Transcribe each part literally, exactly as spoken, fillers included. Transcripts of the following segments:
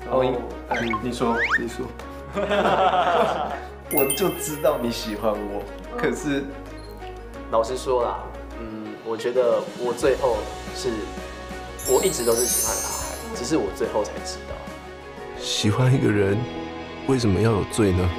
哦，哎，你说， 你说，我就知道你喜欢我，可是老实说啦，嗯，我觉得我最后是，我一直都是喜欢阿海，只是我最后才知道。 喜欢一个人，为什么要有罪呢？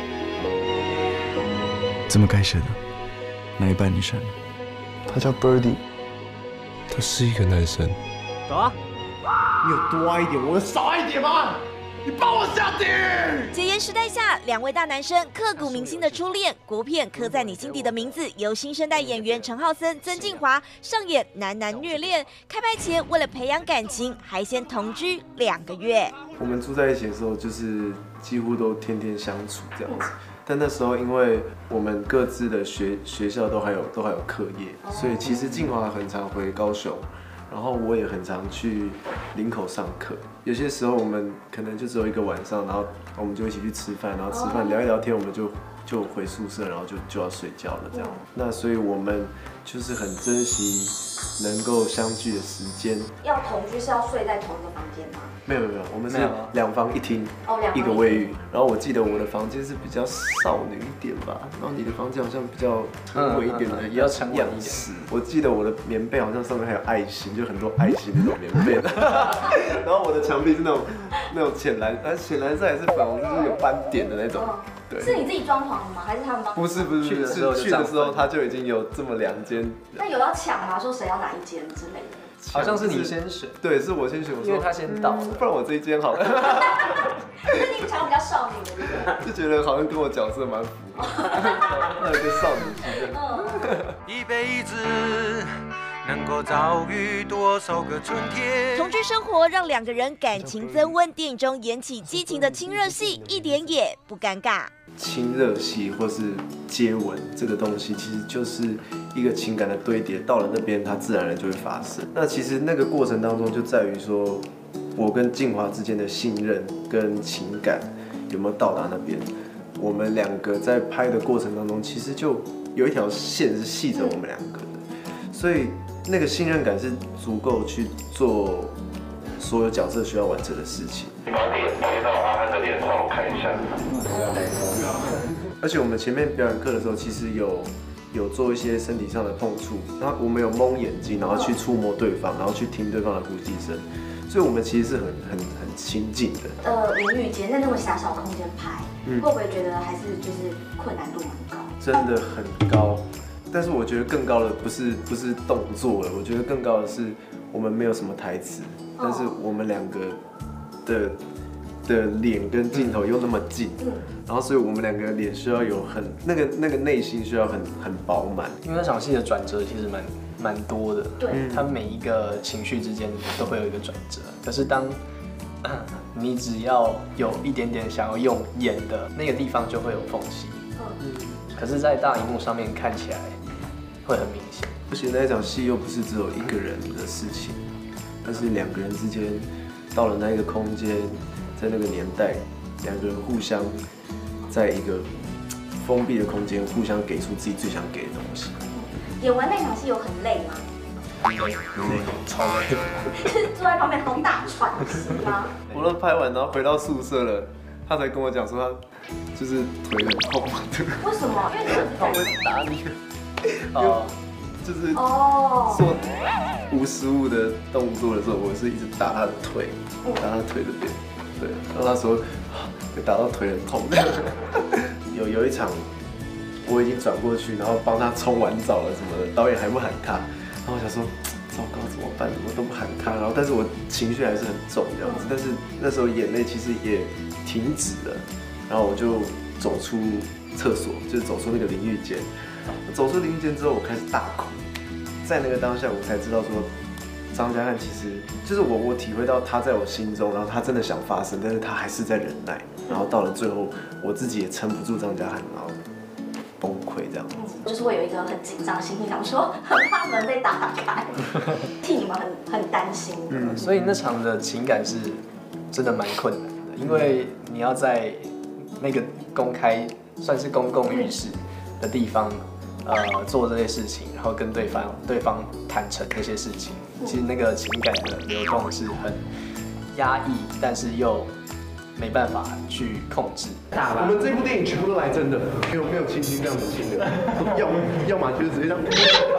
怎么改写的？哪一半你删了？ 他叫 Birdy， 他是一个男生。 走啊！你有多爱一点，我有少爱一点吗？你帮我下地狱！ 戒严时代下，两位大男生刻骨铭心的初恋，国片《刻在你心底的名字》由新生代演员陈浩森、曾敬骅上演男男虐恋。开拍前，为了培养感情，还先同居两个月。 我们住在一起的时候，就是几乎都天天相处这样子。但那时候，因为我们各自的学学校都还有都还有课业，所以其实敬骅很常回高雄。然后我也很常去林口上课，有些时候我们可能就只有一个晚上，然后我们就一起去吃饭，然后吃饭聊一聊天，我们就就回宿舍，然后就就要睡觉了这样。那所以我们就是很珍惜能够相聚的时间。 要同居是要睡在同一个房间吗？ 没有没有没有，我们是两房一厅，一个卫浴。然后我记得我的房间是比较少女一点吧，然后你的房间好像比较沉稳一点的， 也要沉稳一点。 我记得我的棉被好像上面还有爱心，就很多爱心那种棉被。然后我的墙壁是那种那种浅蓝，但浅蓝色还是粉红，就是有斑点的那种。对， 是你自己装潢的吗？还是他们帮？ 不是不是，去的时候去的时候他就已经有这么两间。 那有要抢吗？说谁要哪一间之类的？ 好像是你先选， 对，是我先选，我说因为他先到， 不然我这一间好了。 那你抢比较少女的，对不对？ 就觉得好像跟我角色蛮符合，那有个少女心的。 一辈子能够遭遇多少个春天？ 同居生活让两个人感情增温，电影中演起激情的亲热戏，一点也不尴尬。 亲热戏或是接吻这个东西，其实就是一个情感的堆叠，到了那边它自然而然就会发生。那其实那个过程当中就在于说，我跟敬骅之间的信任跟情感有没有到达那边。我们两个在拍的过程当中，其实就有一条线是系着我们两个的，所以那个信任感是足够去做所有角色需要完成的事情。 把脸贴到阿汉的脸上，我看一下。 而且我们前面表演课的时候，其实有有做一些身体上的碰触，然后我们有蒙眼睛，然后去触摸对方，然后去听对方的呼吸声，所以我们其实是很很很亲近的。 呃，淋浴间在那么狭小空间拍，嗯、会不会觉得还是就是困难度蛮高？ 真的很高，但是我觉得更高的不是不是动作了，我觉得更高的是我们没有什么台词，哦、但是我们两个的。的脸跟镜头又那么近，嗯、然后所以我们两个脸需要有很那个那个内心需要很很饱满， 因为那场戏的转折其实蛮蛮多的， 对， 它每一个情绪之间都会有一个转折。可是当你只要有一点点想要用演的那个地方，就会有缝隙。嗯，可是，在大荧幕上面看起来会很明显。 而且那一场戏又不是只有一个人的事情，但是两个人之间到了那一个空间。在那个年代，两个人互相在一个封闭的空间，互相给出自己最想给的东西。 演完那场戏有很累吗？ 很累，超累。 是坐在旁边好大喘息吗？ 我都拍完，然后回到宿舍了，他才跟我讲说他就是腿很痛。 为什么？因为他会打你。哦。就是哦， 做无实物的动作的时候，我是一直打他的腿，打他腿这边。对，然后他说被打到腿很痛。有有一场，我已经转过去，然后帮他冲完澡了什么的，导演还不喊他，然后我想说糟糕怎么办？怎么都不喊他？然后但是我情绪还是很重这样子，但是那时候眼泪其实也停止了，然后我就走出厕所，就是走出那个淋浴间。走出淋浴间之后，我开始大哭，在那个当下，我才知道说。张家汉其实就是我，我体会到他在我心中，然后他真的想发生，但是他还是在忍耐，然后到了最后，我自己也撑不住张家汉，然后崩溃这样子。 就是会有一个很紧张的心情，想说很怕门被打开，替你们很很担心。 嗯，所以那场的情感是真的蛮困难的，因为你要在那个公开算是公共浴室的地方。呃，做这些事情，然后跟对方对方坦诚这些事情，其实那个情感的流动是很压抑，但是又没办法去控制。 我们这部电影全部都来真的，没有没有亲亲这样子亲的，要要么就是直接这样。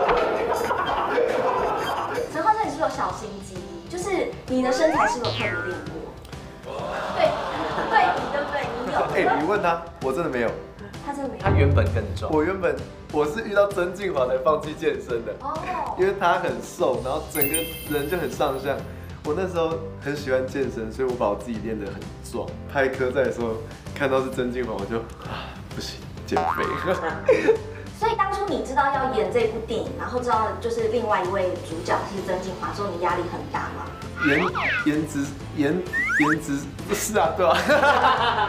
陈浩生，你是不是有小心机？就是你的身材是不是有特别练过？对，对，对不对？你有。 哎、欸，你问他，我真的没有。 他真的没有。 他原本更壮。 我原本我是遇到曾敬骅才放弃健身的，哦，因为他很瘦，然后整个人就很上相。我那时候很喜欢健身，所以我把我自己练得很壮。拍科赛的时候看到是曾敬骅，我就啊不行，减肥。 所以当初你知道要演这部电影，然后知道就是另外一位主角是曾敬骅之后，你压力很大吗？ 颜颜值颜颜值是啊，对啊。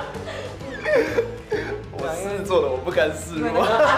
我狮子座的，我不敢示弱。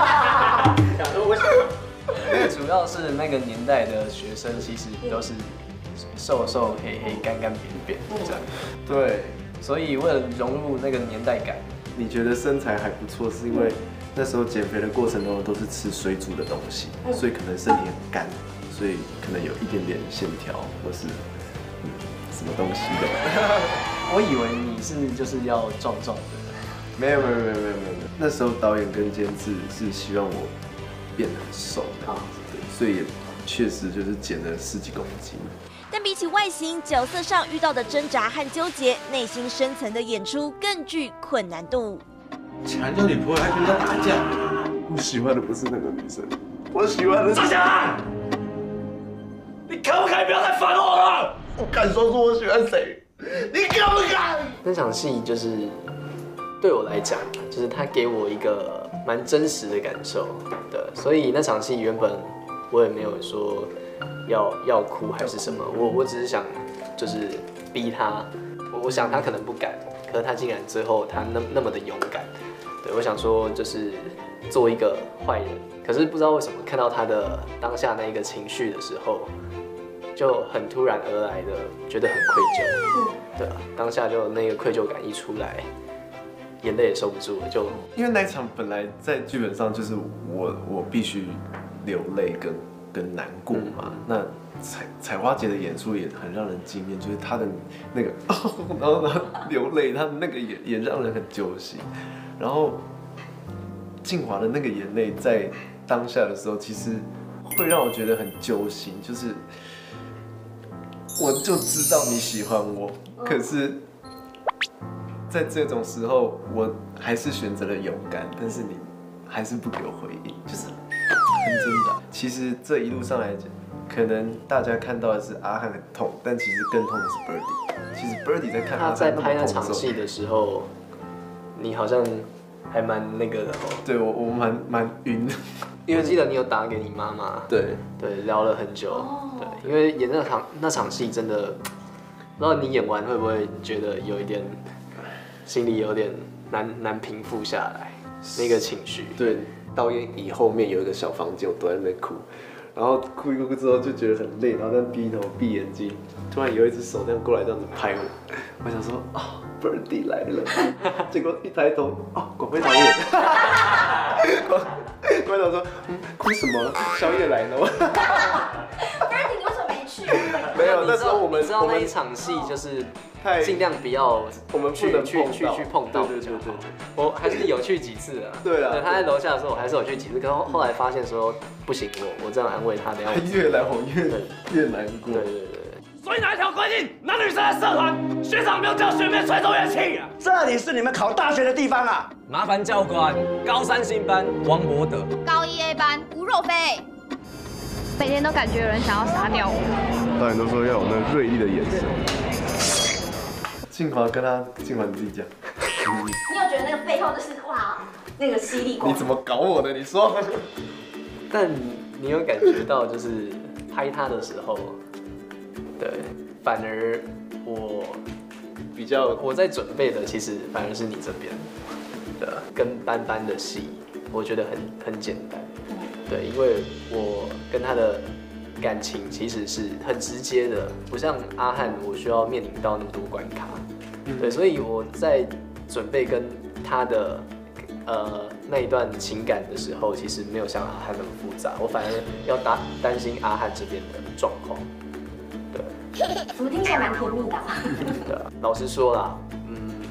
因为主要是那个年代的学生，其实都是瘦瘦黑黑、干干扁扁这样。 对， 所以为了融入那个年代感， 你觉得身材还不错，是因为那时候减肥的过程中都是吃水煮的东西，所以可能身体很干，所以可能有一点点线条或是嗯什么东西的。 我以为你是就是要壮壮的。 没有没有没有没有没有，那时候导演跟监制是希望我变得很瘦的，对，所以也确实就是减了十几公斤。 但比起外形，角色上遇到的挣扎和纠结，内心深层的演出更具困难度。 强调你不会还跟人家打架， 我喜欢的不是那个女生，我喜欢的是。 张翔，你可不可以不要再烦我了？ 我敢说出我喜欢谁，你敢不敢？ 那场戏就是。对我来讲，就是他给我一个蛮真实的感受的，所以那场戏原本我也没有说要要哭还是什么，我我只是想就是逼他，我想他可能不敢，可是他竟然最后他那那么的勇敢，对我想说就是做一个坏人，可是不知道为什么看到他的当下那一个情绪的时候，就很突然而来的觉得很愧疚，对啊，当下就那个愧疚感一出来。眼泪也收不住了，就因为那一场本来在剧本上就是我我必须流泪跟跟难过嘛。嗯、那采采花姐的演出也很让人惊艳，就是她的那个，然后然后流泪，她的那个也也让人很揪心。然后敬骅的那个眼泪在当下的时候，其实会让我觉得很揪心，就是我就知道你喜欢我，可是。在这种时候，我还是选择了勇敢，但是你还是不给我回应，就是很挣扎。其实这一路上来讲，可能大家看到的是阿汉很痛，但其实更痛的是 Birdy。其实 Birdy 在看他在拍那场戏的时候，你好像还蛮那个的哦。 对我，我蛮蛮晕的， 因为记得你有打给你妈妈， 对对，聊了很久。对，因为演那场那场戏真的，不知道你演完会不会觉得有一点。心里有点难难平复下来那个情绪。 对，导演椅后面有一个小房间，我躲在那边哭，然后哭一哭之后就觉得很累，然后再闭头闭眼睛，突然有一只手这样过来这样子拍我，我想说啊、哦、，Birdy 来了，结果一抬头，哦，广辉导演，广辉导演说，嗯，哭什么？宵夜来了。 Birdy 你为什么没去？ 没有，那时候我们知道那一场戏就是。尽量不要我们去去去去碰到， 对对对对对， 我还是有去几次啊。 对啊， 他在楼下的时候，我还是有去几次，可是后来发现说不行，我我这样安慰他，等下越来我越越难过。 对对对。 所以哪一条规定男女生在社团，学长没有叫学妹吹奏乐器啊？ 这里是你们考大学的地方啊！ 麻烦教官，高三新班王博德， 高一 A 班吴若飞，每天都感觉有人想要杀掉我。 导演都说要有那锐利的眼神。敬骅跟他，敬骅你自己讲。 你有觉得那个背后就是哇，那个犀利光？ 你怎么搞我的？你说。 但你有感觉到，就是拍他的时候，对，反而我比较我在准备的，其实反而是你这边的，跟斑斑的戏，我觉得很很简单。对，因为我跟他的。感情其实是很直接的，不像阿汉，我需要面临到那么多关卡。嗯、对，所以我在准备跟他的呃那一段情感的时候，其实没有像阿汉那么复杂，我反而要担担心阿汉这边的状况。对， 怎么听起来蛮甜蜜的、啊？ 对啊，老实说啦，嗯，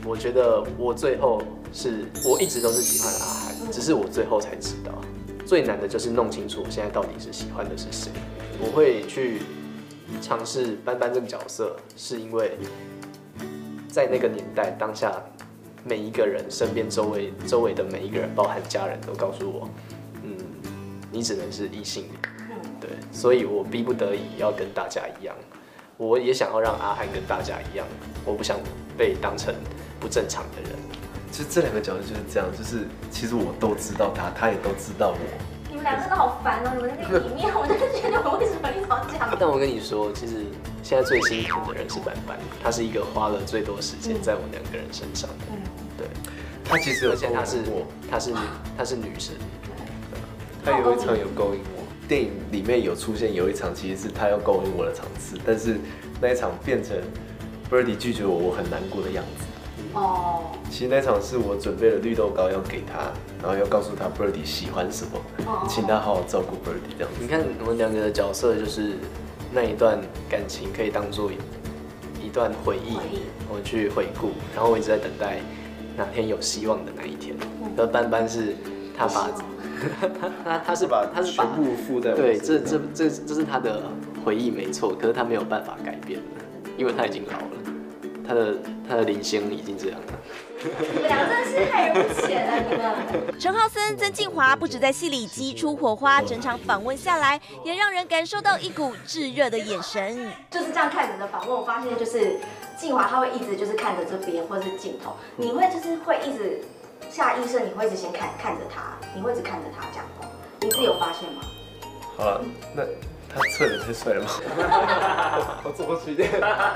我觉得我最后是我一直都是喜欢阿涵，只是我最后才知道。最难的就是弄清楚我现在到底是喜欢的是谁。我会去尝试班班这个角色，是因为在那个年代当下，每一个人身边周围周围的每一个人，包含家人都告诉我，嗯，你只能是异性恋。对，所以我逼不得已要跟大家一样。我也想要让阿涵跟大家一样，我不想被当成不正常的人。 其实这两个角色就是这样，就是其实我都知道他，他也都知道我。 你们俩真的好烦哦！你们那个里面，我真的觉得我为什么一直要这样？ 但我跟你说，其实现在最辛苦的人是班班，他是一个花了最多时间在我们两个人身上的。嗯，对。 他其实有而且他是我， 他是他是女神。 他有一场有勾引我。电影里面有出现有一场，其实是他要勾引我的场次，但是那一场变成 Birdy 拒绝我，我很难过的样子。哦，其实那场是我准备了绿豆糕要给他，然后要告诉他 Birdy 喜欢什么，哦、请他好好照顾 Birdy 这样子。 你看我们两个的角色，就是那一段感情可以当做一段回忆，我去回顾，然后我一直在等待哪天有希望的那一天。而班班是他把。他他他是把他是把全部附在我对，这这这这是他的回忆没错，可是他没有办法改变了，因为他已经老了，他的他的灵性已经这样了。 你们俩真的是害人不浅了，你们。 陈浩森、曾敬骅不止在戏里激出火花，整场访问下来，也让人感受到一股炙热的眼神。 就是这样看着的访问，我发现就是敬骅他会一直就是看着这边或者是镜头，你会就是会一直。下意识你会一直先看看着他，你会一直看着他讲话，你自己有发现吗？ 好了，那他侧脸太帅了吗？我坐过去一点。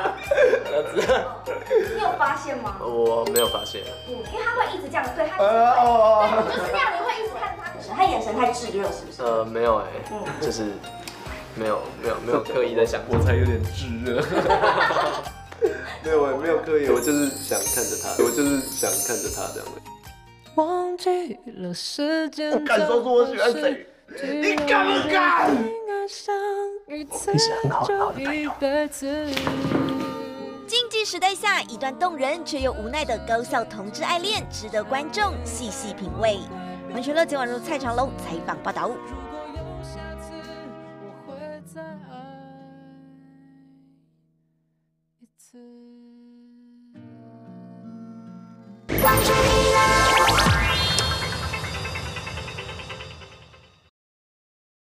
你有发现吗？ 我没有发现。 嗯，因为他会一直这样，对他，对，你就是那样，你会一直看着他眼神，他眼神太炙热，是不是？ 呃，没有哎，嗯，就是没有没有没有刻意在想， 我才有点炙热。没有，我没有刻意，我就是想看着他，我就是想看着他这样的。 忘记了时间， 我敢说出我喜欢谁？你敢不敢？ 你是很好很好的朋友。 禁忌时代下，一段动人却又无奈的高校同志爱恋，值得观众细细品味。文全乐今晚入蔡长龙采访报道。 忘记